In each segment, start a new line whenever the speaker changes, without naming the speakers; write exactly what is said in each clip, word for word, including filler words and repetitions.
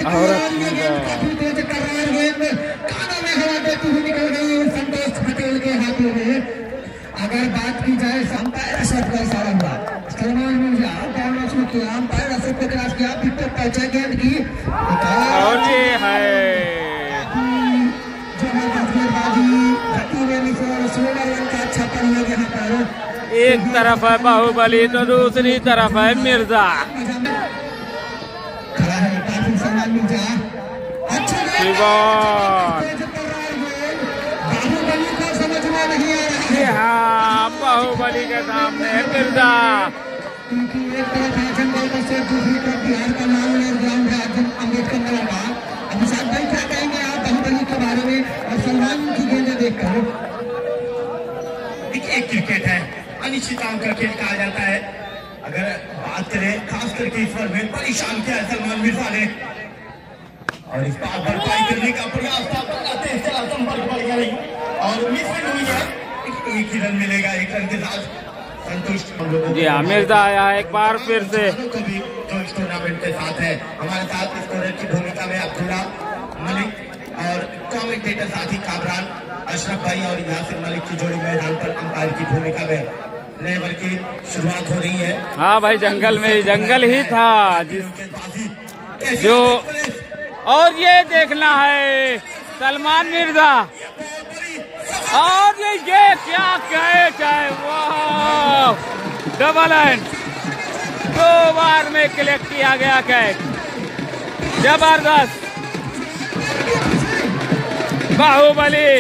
औरत
अगर बात की जाए अंपायर शॉट का इशारा हुआ, सलमान मिर्जा बाउंस में किया, अंपायर असर को क्रॉस किया, विकेट पहुंचा गेंद की
और ये है
जबरदस्त गेंदबाजी, सोलह रन का अच्छा प्रयोग यहाँ पर।
एक तरफ है बाहुबली तो दूसरी तरफ है मिर्जा।
खड़ा है काफी सलमान मिर्जा, अच्छा बाहुबली को समझ में नहीं आ रहा है।
हाँ, बाहुबली के सामने मिर्जा।
क्योंकि एक तरफ है जंगल से, दूसरी तरफ बिहार का नाम ग्राउंड है अम्बेडकर नगर का। अभिषेक भाई क्या कहेंगे आप बाहुबली के बारे में और सलमान की गेंदें देखकर?
एक क्रिकेट है, अनिश्चितताओं का खेल कहा जाता है। अगर बात करें खास करके इस बार में परेशान किया है सलमान मिर्जा ने, और इस बार भरपाई करने का प्रयास था, तेज चला संपर्क बढ़ गया नहीं और मिस हुई है। एक ही रन मिलेगा, एक रन के साथ संतुष्ट
जी हाँ, मिर्जा आया एक बार फिर से
को भी जो इस टूर्नामेंट के साथ है। हमारे साथ स्कोरर की भूमिका में अब्दुल्ला मलिक और कमेंटेटर साथी कामरान अशरफ भाई और यासिर मलिक की जोड़ी मैदान पर अंपायर की भूमिका में नए ओवर की शुरुआत हो रही है।
हाँ भाई, जंगल में जंगल ही था जिस जो, और ये देखना है सलमान मिर्जा, और ये ये क्या कैच है, वाह, डबल एंड, दो बार में कलेक्ट किया गया कैच, जबरदस्त बाहुबली।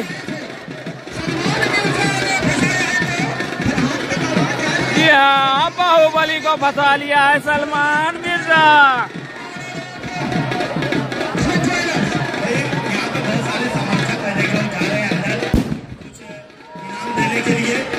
जी हाँ, बाहुबली को फंसा लिया है सलमान मिर्जा।
देने के लिए